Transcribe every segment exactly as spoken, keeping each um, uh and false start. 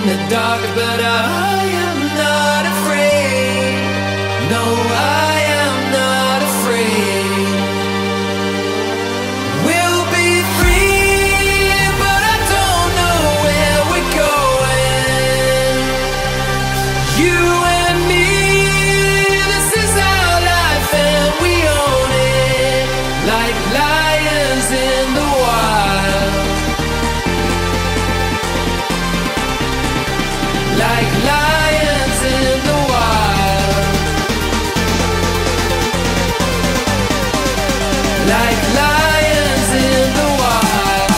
the dark, but I am not afraid. No, I am not afraid. We'll be free, but I don't know where we're going. You and me, this is our life and we own it, like lions in the wild. Like lions in the wild. Like lions in the wild.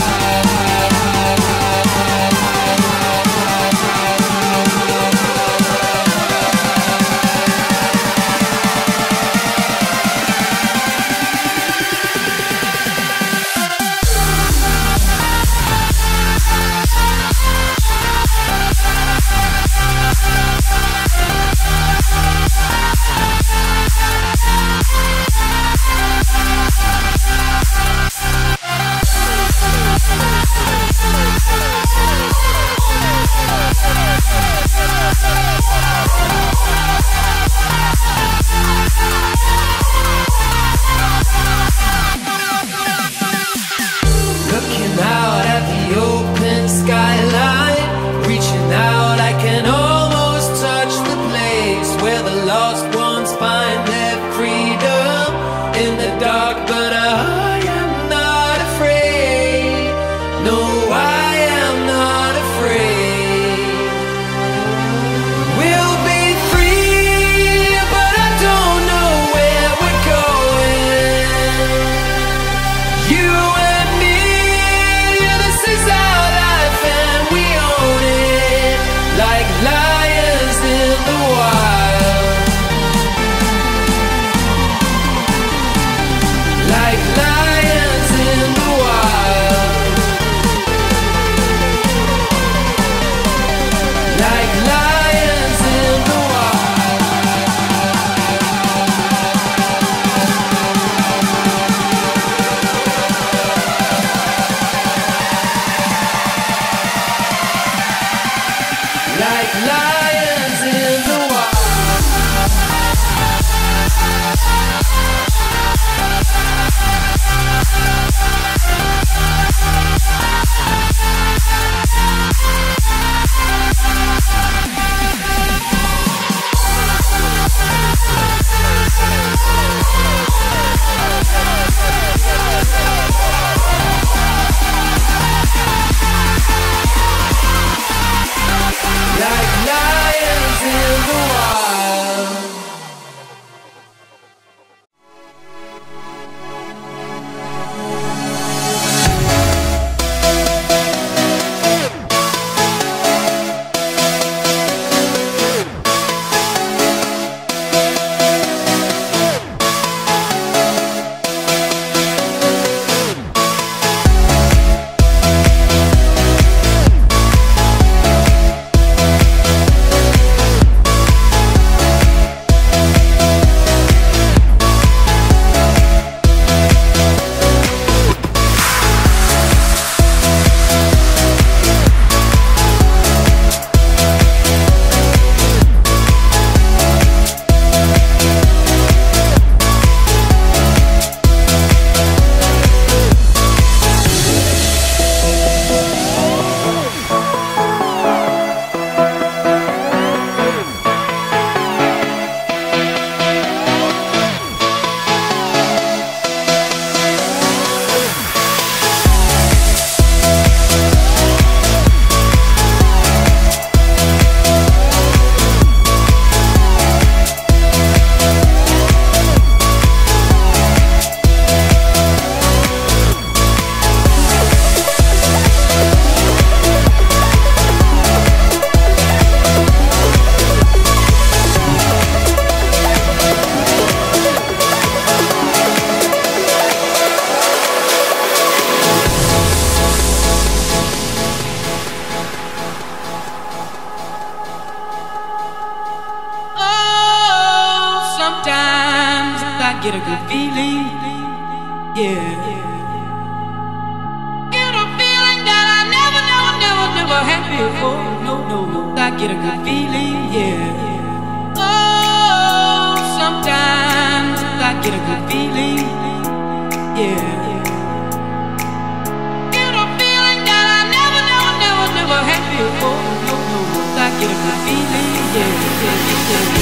Looking out at the open skyline, reaching out, I can almost touch the place where the lost ones find their freedom in the dark, but I am not afraid. No, I am not afraid. We'll be free, but I don't know where we're going. You and me, this is our life and we own it, like lions in the wild. Like lions in the wild. Like lions in the wild. Like lions in the wild. Like lions in the wild. get a good feeling, yeah. Get a feeling that I never, never, never, never had before. No, no, no, I get a good feeling, yeah. Oh, sometimes I get a good feeling, yeah. Get a feeling that I never, never, never, never had before. No, no, no, I get a good feeling, yeah, yeah, yeah.